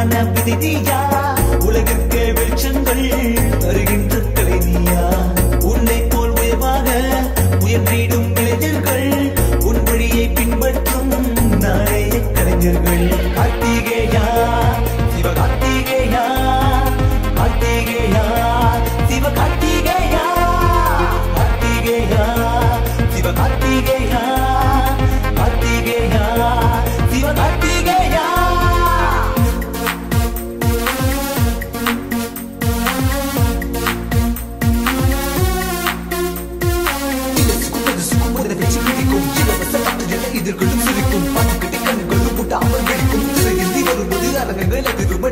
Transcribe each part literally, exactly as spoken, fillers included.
மரமான விதியா உலகிற்கே வெளிச்சங்கள் தருகின்ற கலைஞியா உன்னை போல் உயர்வாக உயர்ந்திடும் இளைஞர்கள் உன் வழியை பின்பற்றும் நாளைய கலைஞர்கள் கார்த்திகேயா சிவ கார்த்திகேயா கார்த்திகேயா சிவ கார்த்திகேயா கார்த்திகேயா சிவ கார்த்திகேயா கார்த்திகேயா சிவ கார்த்திகேயா எதிர்கொள்ளும் சிரிக்கும் பாட்டுக்கட்டி கண்களும் போட்டு அமர் வெடிக்கும் திரையில் வரும்போது அரங்கங்கள் அது ரொம்ப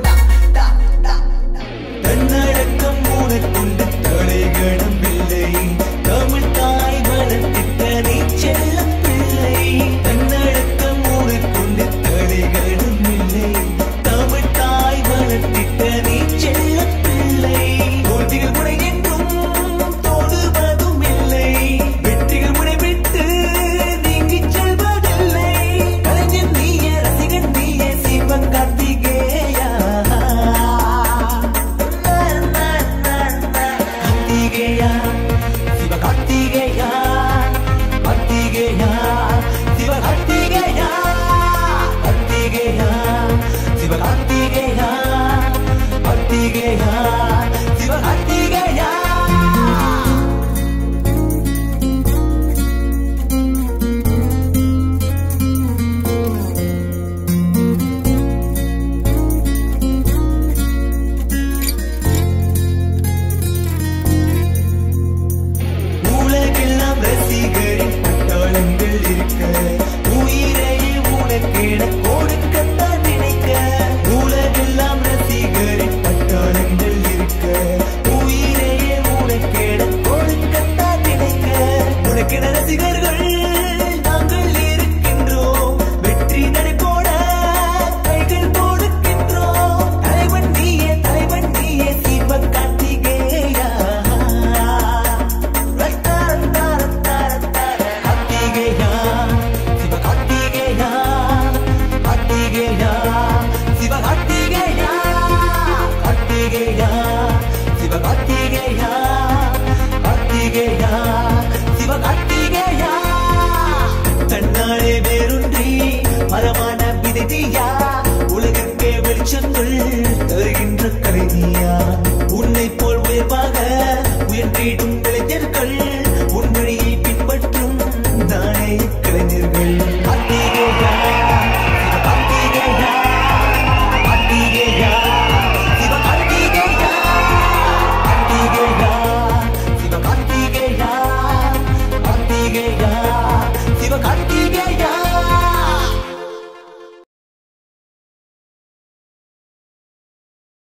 தன்னடக்கம் உனக்குண்டு தலைகணம் இல்லை தமிழ் தாய் வளர்த்திட்ட நீ செல்ல பிள்ளை தன்னடக்கம் உனக்குண்டு தலைகணம் இல்லை தமிழ் தாய் வளர்த்திட்ட நீ செல்ல பிள்ளை தோல்விகள் முனை என்றும் தோடுவதும் இல்லை வெற்றிகள் முனை விட்டு நீங்கி செல்வதில்லை கலைஞன் நீயே ரசிகன் நீயே சிவன் கார்த்திகேயா கார்த்திகேயா சிவ கார்த்திகேயா கார்த்திகேயா சிவ கார்த்திகேயா கார்த்திகேயா சிவ கார்த்திகேயா கார்த்திகேயா சிவ கார்த்திகேயா உலகெல்லாம் ரசிகரின் பட்டாளங்கள் இருக்க உயிரையே உனக்கென கொடுக்கத்தான் நினைக்க உலகெல்லாம் ரசிகரின் பட்டாளங்கள் இருக்க உயிரையே உனக்கென கொடுக்கத்தான் நினைக்க உனக்கென ரசிகர்கள் நாங்கள் இருக்கின்றோம் வெற்றி நடைபோட கைகள் கொடுக்கின்றோம் தலைவன் நீயே தலைவன் நீயே சிவ கார்த்திகேயா கார்த்திகேயா சிவ கார்த்திகேயா கார்த்திகேயா சிவ கார்த்திகேயா கார்த்திகேயா சிவ கார்த்திகேயா கார்த்திகேயா சிவ கார்த்திகேயா தன்னாலே வேறொன்றி மரமான விதியா உலகிற்கே வெளிச்சங்கள் தருகின்ற கலைஞியா உன்னை போல் உயர்வாக உயர்ந்திடும்